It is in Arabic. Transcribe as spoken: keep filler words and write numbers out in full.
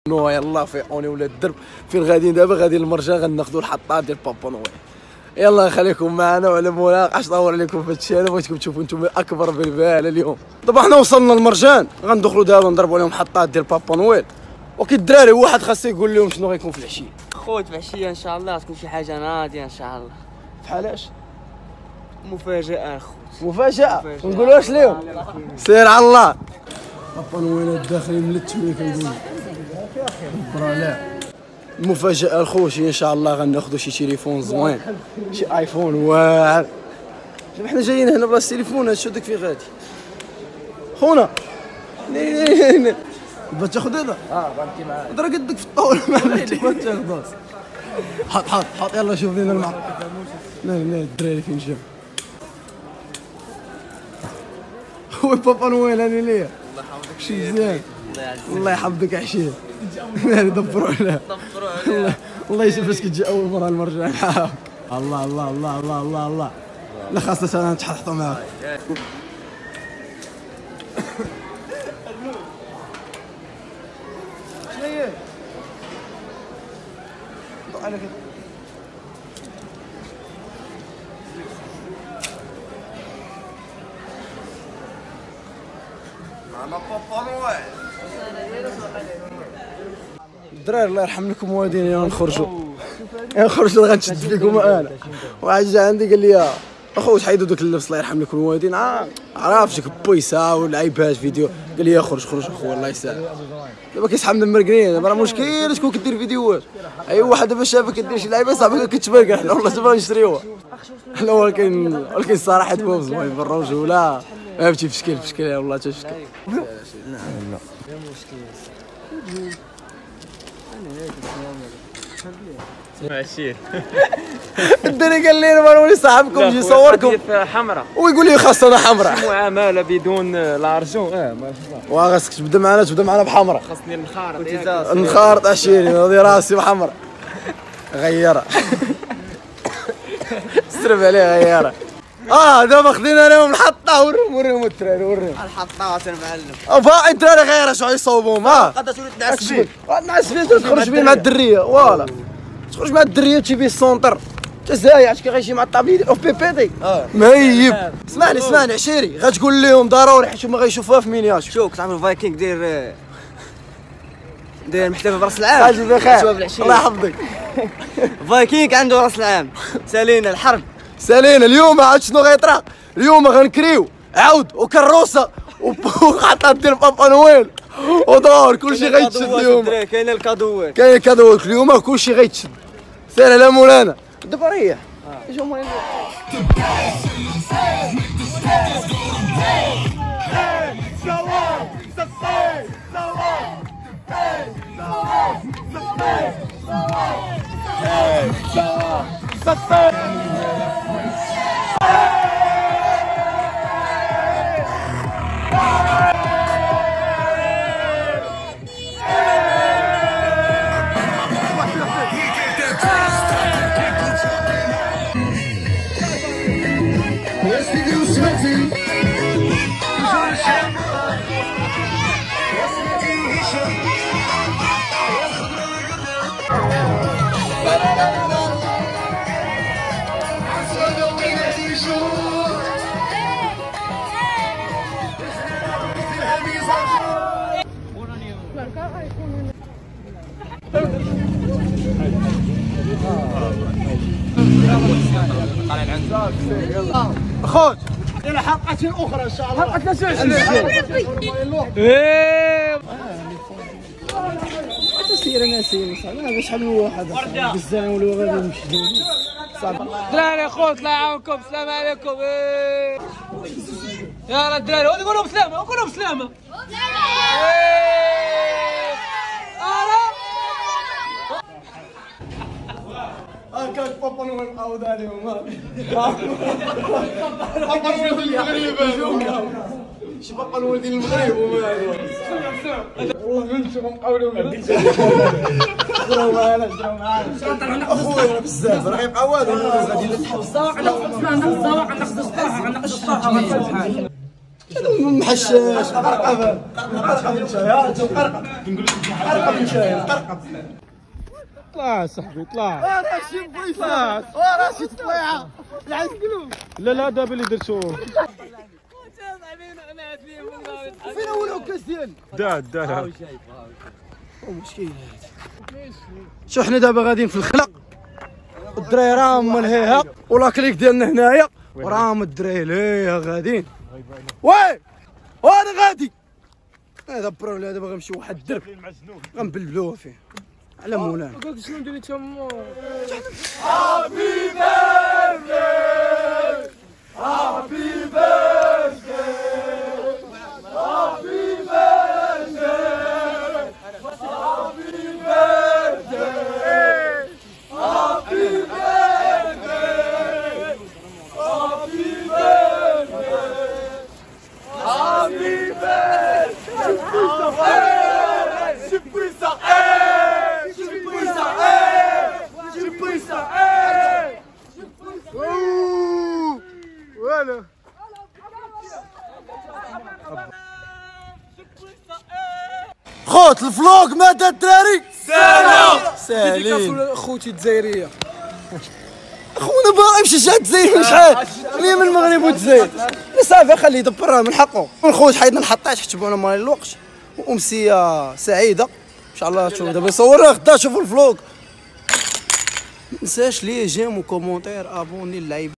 نو يلا فيقوني ولا الدرب فين غاديين دابا؟ غادي للمرجان غناخذوا الحطات ديال بابا نويل. يلا نخليكم معنا وعلى مولاق اش دور عليكم في هادشي. انا بغيتكم تشوفوا انتم اكبر بالبال اليوم. دابا حنا وصلنا للمرجان غندخلوا دابا نضربوا عليهم حطات ديال بابا نويل. وكي الدراري واحد خاصو يقول لهم شنو غيكون في العشيه. خوت في العشيه ان شاء الله غتكون شي حاجه ناضيه ان شاء الله. بحال اش؟ مفاجاه اخوت. مفاجاه نقولوا واش اليوم؟ سير على الله. بابا نويل الداخلين ملتوين كنقول برا لا. المفاجاه الخوشي ان شاء الله غناخذوا شي تليفون زوين، شي ايفون واعر. حنا جايين هنا بلاصه التليفون. هادشي داك فين غادي خونا؟ بغيت تاخذ هذا؟ اه بغيتي معايا ضرب قدك في الطاوله. ما بغيتش تاخذ. حط حط حط يلا شوف لينا المعرض. لا لا الدراري فين جاو؟ هو بابا نويل هاني ليا. الله يحفظك شي مزيان. الله يحفظك عشيه. دبروا عليها. دبروا عليها. الله يشوف فاش كتجي اول مره المرجان معاك. الله الله الله الله الله الله. لا خاصة انا نتحطوا معاك. شنو هي؟ ضوء على كده. معنا بابا نويل. الدراري الله يرحم لكم والدين يلا نخرجوا. نخرجوا غنشد فيكم انا. واحد جا عندي قال لي اخو حيدوا دوك اللبس الله يرحم لكم الوالدين. عرفتك بويسا والعيبات فيديو. قال لي خرج خرج اخو الله يسهل. دابا كيسحب من المرقنين دابا راه مشكل تكون كدير فيديوهات. اي واحد دابا شافك كدير شي لعيبه صاحبي كتبان حنا والله تبغى نشريوها. لا ولكن ولكن الصراحه تبان زوين بالرجوله. فهمتي في شكل في شكل والله حتى في شكل. لا لا ماشي. الدري قال لي انا ولي صاحبكم يجي يصوركم حمراء ويقول لي خاصنا حمراء. معامله بدون الارجون. اه ما شاء الله. وخاصك تبدا معنا تبدا معنا بحمراء. خاصني نخارط نخارط عشيري هذه راسي بحمراء. غيرها. استرب عليه غيرها. اه دابا خدينا لهم الحطه. وريهم وريهم الدراري وريهم الحطات المعلم. افا الدراري غير شو يصوبوهم. ها قد تولي تنعس بيه. تنعس بيه تخرج بيه مع الدريه. فوالا تخرج مع الدريه تجي بيه السونتر. انت زايع عرفتي كي غيمشي مع الطابلي اوف بي بي دي. مهيب. اسمعني اسمعني عشيري غتقول لهم ضروري حيت هما غيشوفوها في مينياتور. شوف كتعرف الفايكينغ داير داير محتفل براس العام. حاجه بخير الله يحفظك. فايكينغ عنده راس العام. سالينا الحرب سالينا اليوم. عاد شنو غيطرا اليوم؟ غنكريو عاود وكروسه وحطات ديال بابا نويل ودور كلشي غيتشد اليوم. كاين الكادوات كاين الكادوات اليوم كلشي غيتشد. سير على مولانا دابا ريح. اش هما خوت الى حلقة اخرى ان شاء الله. حلقة ثلاثة وعشرين. ايه سير انا سير صافي شحال من واحد بزاف ولا غير نمشي صافي. الدراري اخوت الله يعاونكم. السلام عليكم. يلا الدراري قولوا بسلامه قولوا بسلامه. هاكاك بابا نويل معاود عليهم. بابا نويل ديال المغرب. شي بابا نويل ديال المغرب والله انتم مقاولين. جراو معانا جراو معانا اخويا بزاف راه غيبقى والو. غادي نتحفظوا غناخذ الزواق غناخذ الصباح غناخذ الصباح غناخذ الصباح. محشاش قرقب قرقب من شاي نقول لك قرقب من شاي قرقب. طلع صاحبي طلع. اه راشد بويصه اه راشد طليعه العز قلوب. لا لا دابا اللي درتو. فين اول عكاز ديالي؟ دا دا مشكل هادي. شو حنا دابا غاديين في الخلق، الدراري راهم ملهيها ولاكليك ديالنا هنايا وراهم الدراري ليها غاديين. وي وانا غادي هذا بروبليم. دابا غنمشي واحد الدرب غنبلبلوه فيه على مولانا. قلت شنو ندير تما. هابي بيرثداي هابي بيرثداي هابي بيرثداي هابي بيرثداي هابي بيرثداي هابي بيرثداي هابي ولا خوت الفلوق مات الدراري. سلام سالي خوتي الجزائريه. خونا باغي يمشي شحال الجزائر شحال ليه من المغرب والجزائر صافي خليه يدبرها من حقه. الخوت حيدنا الحطاش حتبونا مال الوقت وامسيه سعيده ان شاء الله. شوف دابا صورنا غدا شوفوا الفلوق. متنساش ليه جيم وكومونتير ابوني اللعيبه.